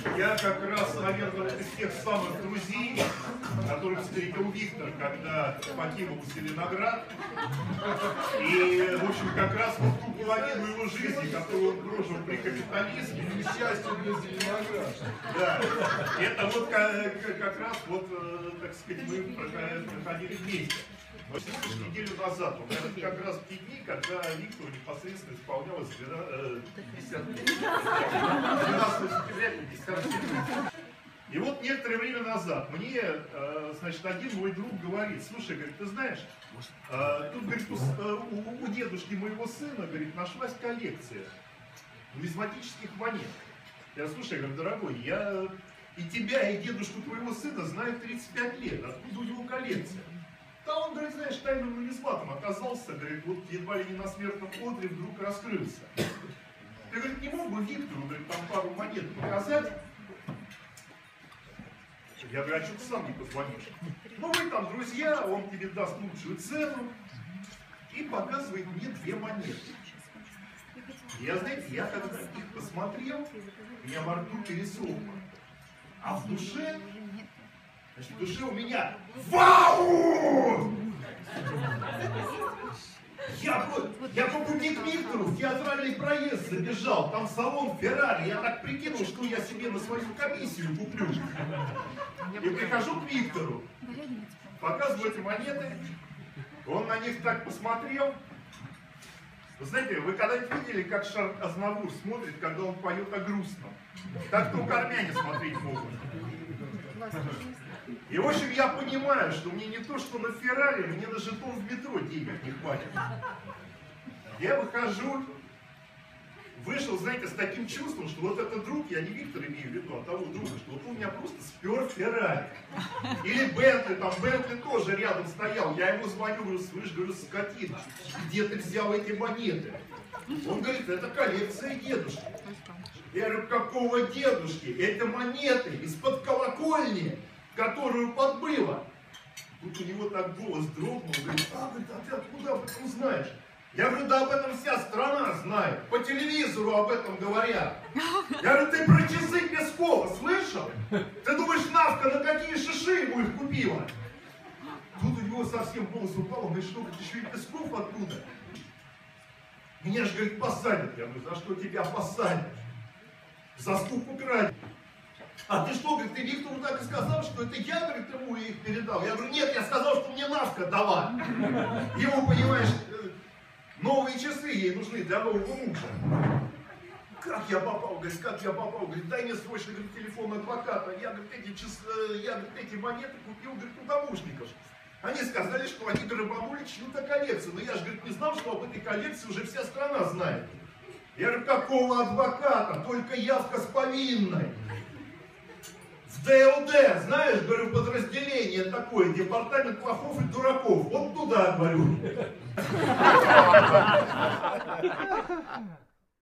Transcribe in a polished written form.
Я как раз, наверное, из тех самых друзей, которых встретил Виктор, когда покинул Зеленоград. И, в общем, как раз вот ту половину его жизни, которую он прожил при капитализме. Счастье для Зеленограда. Да, это вот как раз, вот, так сказать, мы проходили вместе. Но неделю назад, вот это как раз в те дни, когда Виктору непосредственно исполнялось 12 сентября 50 лет. И вот некоторое время назад мне, значит, один мой друг говорит: слушай, говорит, ты знаешь, тут, говорит, у дедушки моего сына, говорит, нашлась коллекция нумизматических монет. Я: слушай, говорю, дорогой, я и тебя, и дедушку твоего сына знаю 35 лет, откуда у него коллекция? Да он, говорит, знаешь, тайным нумизматом оказался, говорит, вот едва ли не на смертном одре вдруг раскрылся. Ты, говорит, не мог бы Виктору, говорит, там пару монет показать? Я говорю: а что ты сам не позвонишь? Ну вы там друзья, он тебе даст лучшую цену и показывает мне 2 монеты. Я, знаете, я когда их посмотрел, меня во рту пересохло. А в душе, значит, в душе у меня вау! Я по пути к Виктору в театральный проезд забежал, там салон Феррари, я так прикинул, что я себе на свою комиссию куплю. И прихожу к Виктору, показываю эти монеты, он на них так посмотрел. Вы знаете, вы когда-нибудь видели, как Шарль Азнавур смотрит, когда он поет о грустном? Так только армяне смотреть могут. И, в общем, я понимаю, что мне не то, что на Феррари, мне на жетон в метро денег не хватит. Я выхожу, вышел, знаете, с таким чувством, что вот этот друг, я не Виктор имею в виду, а того друга, что вот он меня просто спер Феррари. Или Бентли, там Бентли тоже рядом стоял. Я ему звоню, говорю: слышь, говорю, скотина, где ты взял эти монеты? Он говорит: это коллекция дедушки. Я говорю: какого дедушки? Это монеты из-под колокольни, которую подбыло. Тут у него так голос дрогнул, говорит: говорит, а ты откуда об этом знаешь? Я говорю: да об этом вся страна знает, по телевизору об этом говорят. Я говорю: ты про часы Пескова слышал? Ты думаешь, Навка на какие шиши ему их купила? Тут у него совсем голос упал, он говорит: что, еще и Песков оттуда? Меня же, говорит, посадят. Я говорю: за что тебя посадят? За скуку крадь. А ты что, говорит, ты Виктору так и сказал, что это я, говорит, ему их передал? Я говорю: нет, я сказал, что мне Навка дала. Ему, понимаешь, новые часы ей нужны для нового мужа. Как я попал, говорит, как я попал? Говорит: дай мне срочно, говорит, телефон адвоката. Я, говорит, эти монеты купил, говорит, у таможников. Они сказали, что они грабанули чью-то коллекцию. Но я же, говорит, не знал, что об этой коллекции уже вся страна знает. Я говорю: какого адвоката? Только явка с повинной. В ДЛД, знаешь, говорю, подразделение такое, департамент плохов и дураков. Вот туда, говорю.